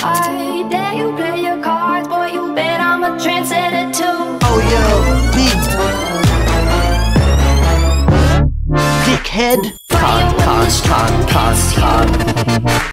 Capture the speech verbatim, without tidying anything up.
I dare you play your cards, boy, you bet I'm a trendsetter too. Oh yo, big dickhead. Con, con, con, con, con.